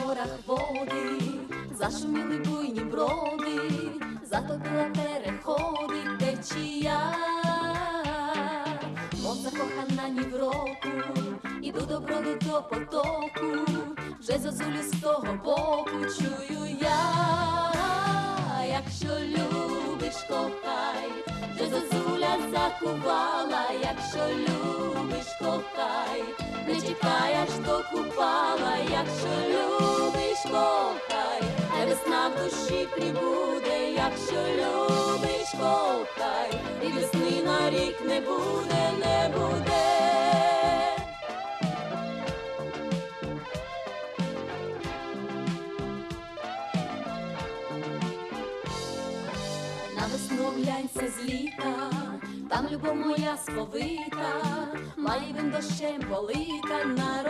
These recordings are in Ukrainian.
горах води, зашуміли буйні броди, затопила переходи течія. Мов закохана ні в року, іду до броду до потоку, вже зозулю з того боку чую я. Якщо любиш, кохай, вже зозуля закувала. Якщо любиш, кохай, не чекай аж до Купала. Якщо любиш, кохай, хай весна в душі прибуде. Якщо любиш, кохай, і весни на рік не буде, не буде. На весну глянься з літа, там любов моя сповита, маєвим дощем полита на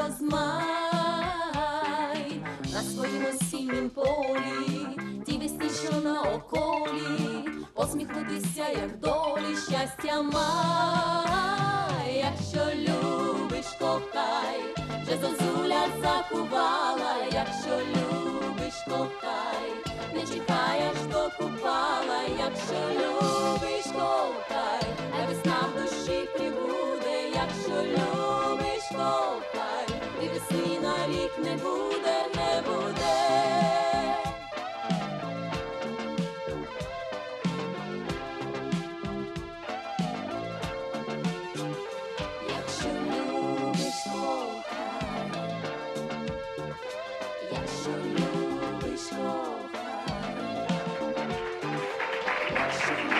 розмай. На своїм осіннім полі, ті весні, що на околі, посміхнутися, як долі, щастя май. Якщо любиш, кохай, вже зозуля закувала. Якщо любиш, кохай, не чекай аж до Купала. Якщо любиш, кохай, а весна в душі прибуде. Якщо любиш, кохай, і весни на рік не буде, не буде. Якщо любиш, кохай, якщо любиш, кохай, якщо